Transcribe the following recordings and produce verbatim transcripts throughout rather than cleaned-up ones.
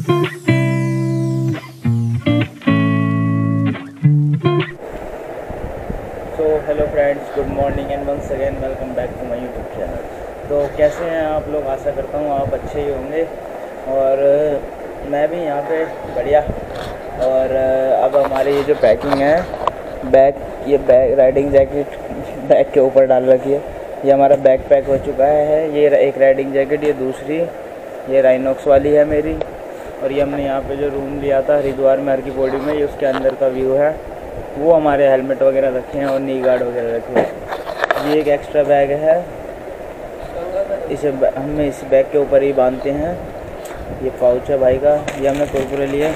Hello friends, good morning and once again welcome back to my YouTube channel. तो कैसे हैं आप लोग? आशा करता हूँ आप अच्छे ही होंगे और मैं भी यहाँ पे बढ़िया। और अब हमारी ये जो पैकिंग है, बैग, ये बैग राइडिंग जैकेट बैग के ऊपर डाल रखी है। ये हमारा बैग पैक हो चुका है। ये एक राइडिंग जैकेट, ये दूसरी, ये राइनॉक्स वाली है मेरी। और ये हमने यहाँ पे जो रूम लिया था हरिद्वार में, हर की बॉडी में, ये उसके अंदर का व्यू है। वो हमारे हेलमेट वगैरह रखे हैं और नी गार्ड वगैरह रखे हैं। ये एक एक्स्ट्रा बैग है, इसे हम इस बैग के ऊपर ही बांधते हैं। ये पाउच है भाई का, ये हमने कुरकुरे लिए।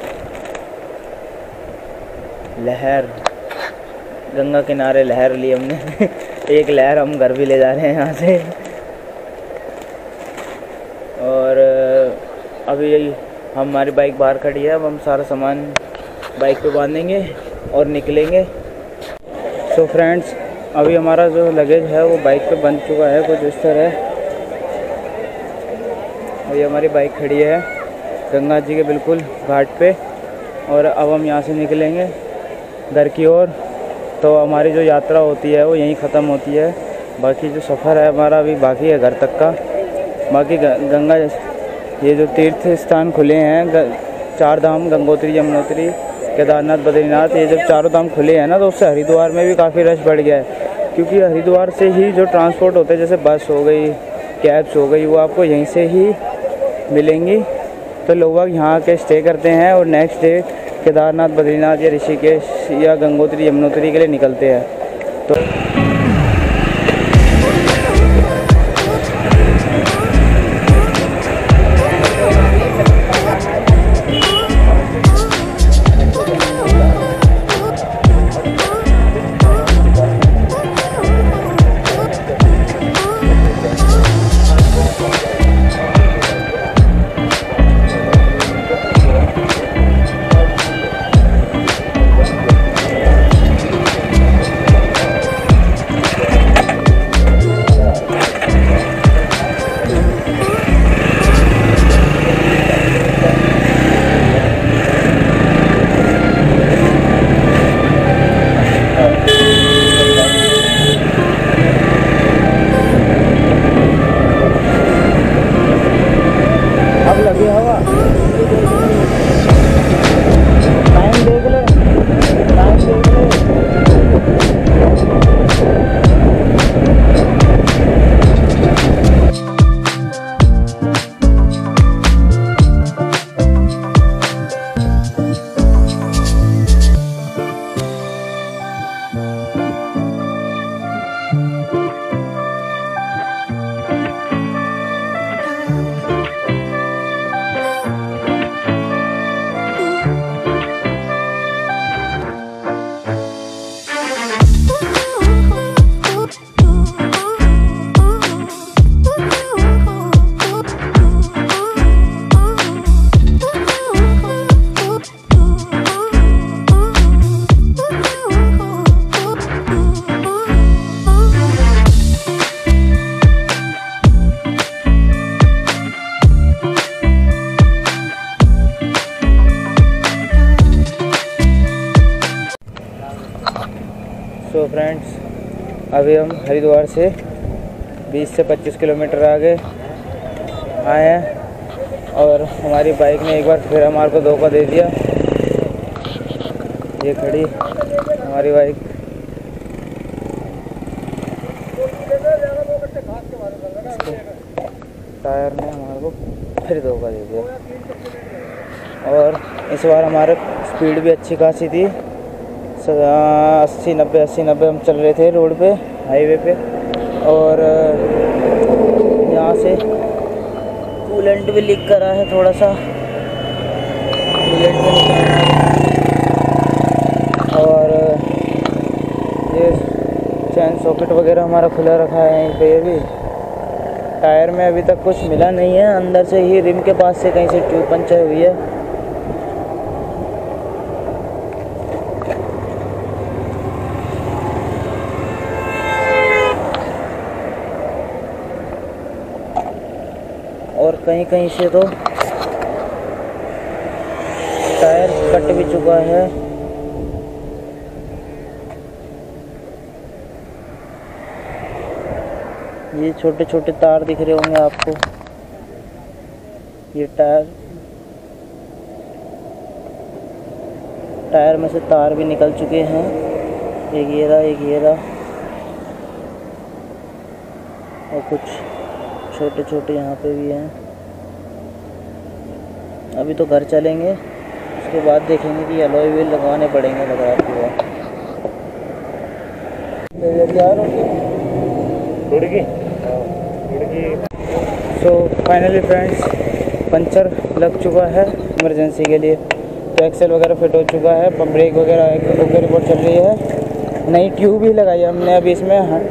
लहर, गंगा किनारे लहर ली हमने एक लहर हम घर भी ले जा रहे हैं यहाँ से। और अभी यही हमारी बाइक बाहर खड़ी है। अब हम सारा सामान बाइक पे बांधेंगे और निकलेंगे। सो फ्रेंड्स, अभी हमारा जो लगेज है वो बाइक पे बंध चुका है कुछ इस तरह। और ये हमारी बाइक खड़ी है गंगा जी के बिल्कुल घाट पे। और अब हम यहाँ से निकलेंगे घर की ओर। तो हमारी जो यात्रा होती है वो यहीं ख़त्म होती है। बाकी जो सफ़र है हमारा अभी बाकी है घर तक का। बाकी गंगा, ये जो तीर्थ स्थान खुले हैं, चार धाम, गंगोत्री, यमुनोत्री, केदारनाथ, बद्रीनाथ, ये जब चारों धाम खुले हैं ना, तो उससे हरिद्वार में भी काफ़ी रश बढ़ गया है। क्योंकि हरिद्वार से ही जो ट्रांसपोर्ट होते हैं, जैसे बस हो गई, कैब्स हो गई, वो आपको यहीं से ही मिलेंगी। तो लोग यहाँ आके स्टे करते हैं और नेक्स्ट डे केदारनाथ, बद्रीनाथ या ऋषिकेश या गंगोत्री, यमुनोत्री के लिए निकलते हैं। तो तो फ्रेंड्स, अभी हम हरिद्वार से बीस से पच्चीस किलोमीटर आगे आए हैं और हमारी बाइक ने एक बार फिर हमारे को धोखा दे दिया। ये खड़ी हमारी बाइक। टायर ने हमारे को फिर धोखा दे दिया। और इस बार हमारे स्पीड भी अच्छी खासी थी, अस्सी नब्बे अस्सी नब्बे हम चल रहे थे रोड पे, हाईवे पे। और यहाँ से कूलेंट भी लीक करा है थोड़ा सा, कूलेंट भी निकालना है। और ये चैन सॉकेट वगैरह हमारा खुला रखा है यहीं पे। ये भी टायर में अभी तक कुछ मिला नहीं है, अंदर से ही रिम के पास से कहीं से ट्यूब पंचर हुई है। और कहीं कहीं से तो चुका है। ये छोटे छोटे तार दिख रहे होंगे आपको, ये टायर टायर में से तार भी निकल चुके हैं। एक ये रहा, एक ये रहा, और कुछ छोटे छोटे यहाँ पे भी हैं। अभी तो घर चलेंगे, उसके बाद देखेंगे कि अलॉय व्हील लगवाने पड़ेंगे लगा के। सो फाइनली फ्रेंड्स, पंचर लग चुका है इमरजेंसी के लिए, तो एक्सेल वगैरह फिट हो चुका है, ब्रेक वगैरह ओके रिपोर्ट चल रही है। नई ट्यूब भी लगाई है हमने अभी इसमें।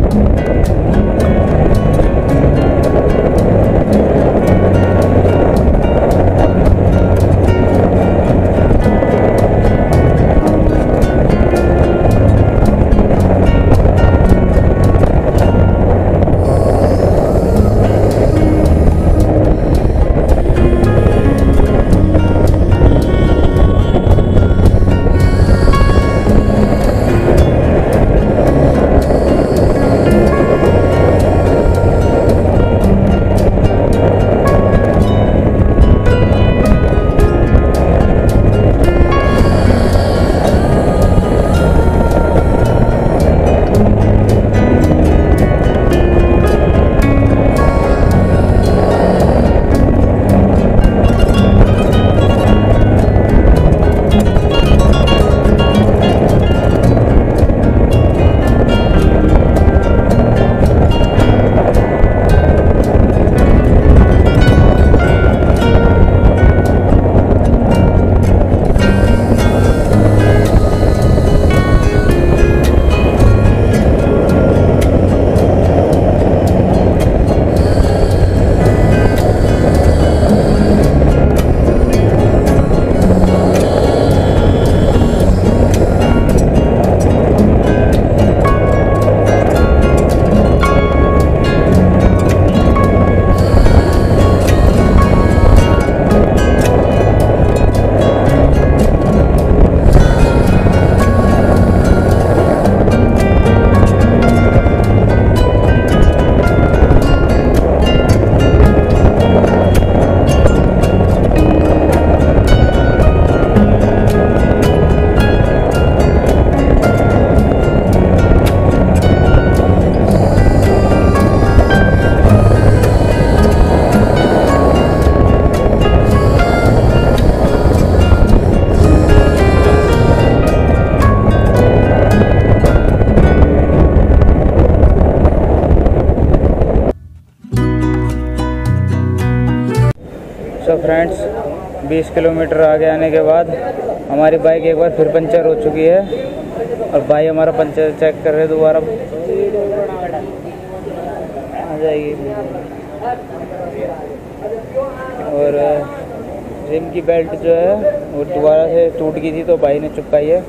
सो फ्रेंड्स, बीस किलोमीटर आगे आने के बाद हमारी बाइक एक बार फिर पंचर हो चुकी है, और भाई हमारा पंचर चेक कर रहे दोबारा आ जाएगी। और रिम की बेल्ट जो है वो दोबारा से टूट गई थी, तो भाई ने चुपकाई है,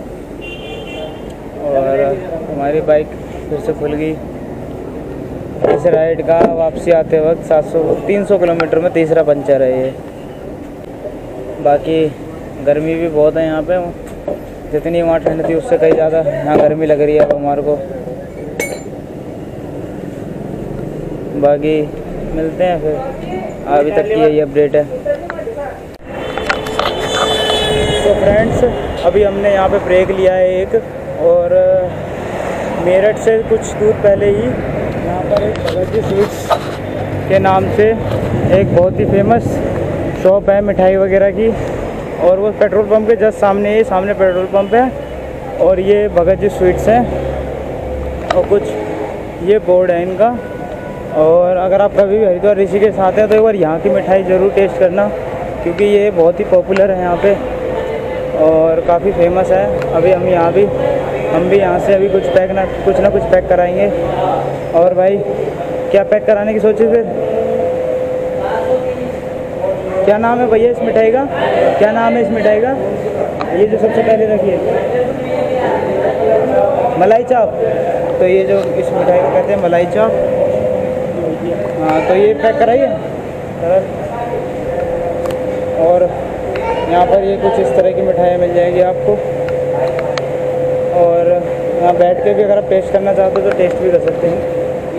और हमारी बाइक फिर से खुल गई। इस राइड का वापसी आते वक्त सात सौ तीन सौ किलोमीटर में तीसरा पंचर है ये। बाकी गर्मी भी बहुत है यहाँ पे, जितनी वहाँ ठंड थी उससे कहीं ज़्यादा यहाँ गर्मी लग रही है अब हमारे को। बाकी मिलते हैं फिर, अभी तक की यही अपडेट है। तो फ्रेंड्स, अभी हमने यहाँ पे ब्रेक लिया है एक, और मेरठ से कुछ दूर पहले ही यहाँ पर एक भगत जी स्वीट्स के नाम से एक बहुत ही फेमस शॉप है मिठाई वगैरह की, और वो पेट्रोल पंप के जस्ट सामने ही सामने पेट्रोल पंप है, और ये भगत जी स्वीट्स हैं, और कुछ ये बोर्ड है इनका। और अगर आप कभी भी हरिद्वार ऋषिकेश आते हैं तो एक बार यहाँ की मिठाई ज़रूर टेस्ट करना, क्योंकि ये बहुत ही पॉपुलर है यहाँ पे और काफ़ी फेमस है। अभी हम यहाँ भी हम भी यहाँ से अभी कुछ पैक ना कुछ ना कुछ पैक कराएंगे। और भाई क्या पैक कराने की सोची फिर? क्या नाम है भैया इस मिठाई का? क्या नाम है इस मिठाई का? ये जो सबसे पहले रखी है मलाई चाप, तो ये जो इस मिठाई को कहते हैं मलाई चाप। हाँ, तो ये पैक कराइए। और यहाँ पर ये कुछ इस तरह की मिठाइयाँ मिल जाएगी आपको। और यहाँ बैठ के भी अगर आप टेस्ट करना चाहते हो तो टेस्ट भी कर सकते हैं।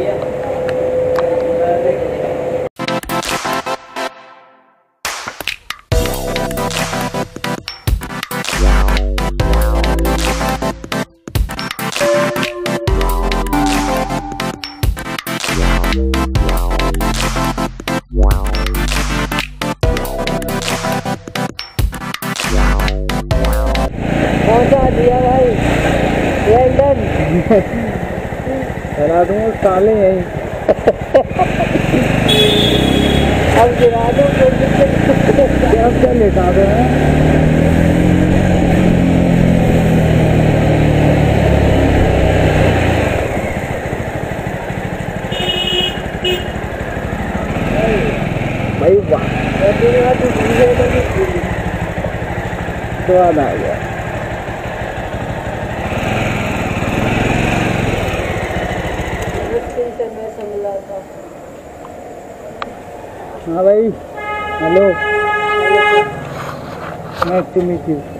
पहुंचा दिया भाई, वेल डन। चला दूँ साले यहीं। अब गिरा दो, अब क्या लेटा दो हैं। भाई वाह, स्वाद आ गया। हाँ भाई, hello, nice to meet you.